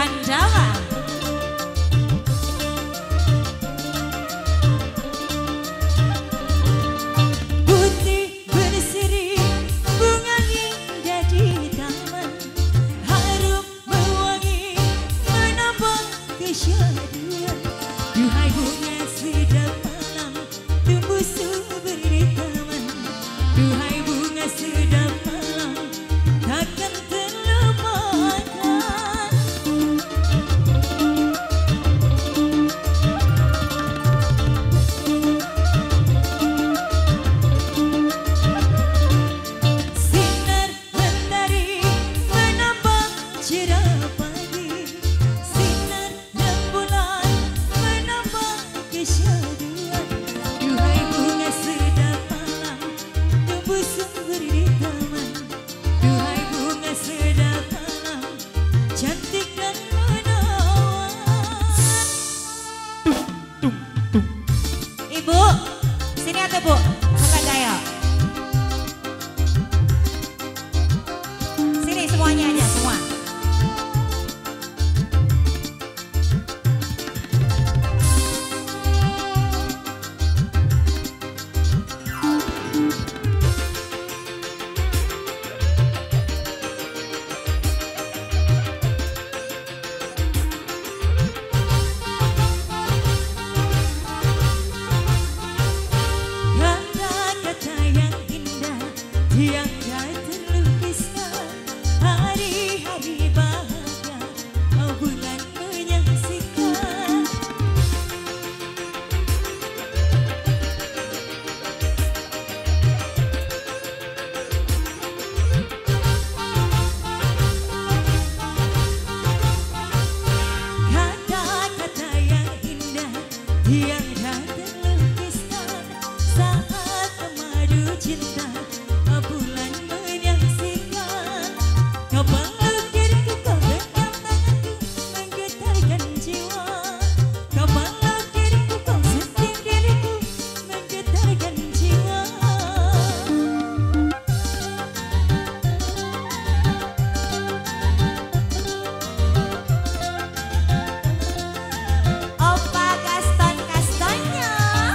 Pandawa. Putih berseri bunga indah di taman, harum mewangi menambah kesyahduan. Duhai bunga sedap malam tumbuh subur di taman, duhai bunga sedap malam takkan terlupakan. Sinar mentari menambah cerah pagi, sinar rembulan menambah kesyahduan. Duhai bunga sedap malam tumbuh subur di taman, duhai bunga sedap malam cantik dan menawan. Ibu, sini atuh Bu, bukan daya. Sini semuanya aja, semua. Kata-kata yang indah tiada terlukiskan, hari-hari bahagia oh bulan menyaksikan. Kata-kata yang indah tiada terlukiskan, saat madu cinta bulan menyaksikan. Kau peluk diriku, kau genggam tanganku menggetarkan jiwa. Kau peluk diriku, kau sentuh diriku menggetarkan jiwa. Opa Gaston Castonya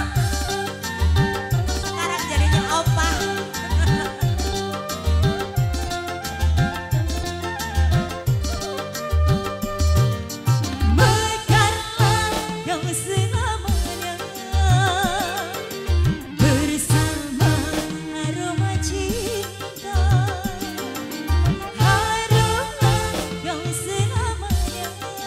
sekarang jadinya opa. Mekarlah kau selamanya bersama aroma cinta. Harumlah kau selamanya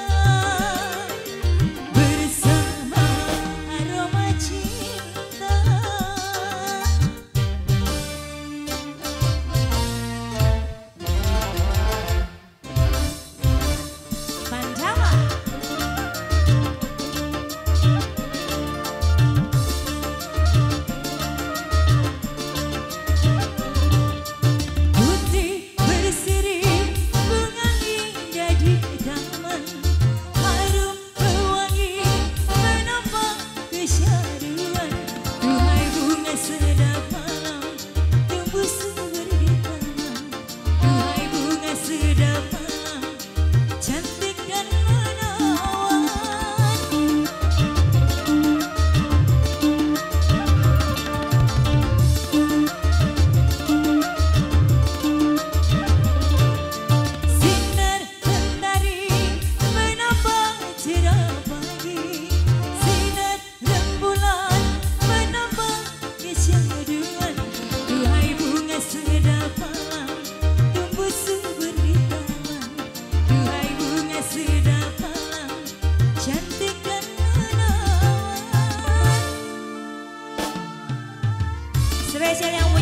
bersama aroma cinta. Pandawa. Putih berseri bunga indah di taman, harum mewangi menambah kesyahduan. Duhai bunga sedap malam tumbuh subur di taman, duhai bunga sedap malam cantik dan menawan. Sinar mentari menambah cerah pagi, sinar rembulan menambah kesyahduan. Duhai bunga sedap malam tumbuh subur di taman, duhai bunga sedap malam cantik dan menawan. Spesial yang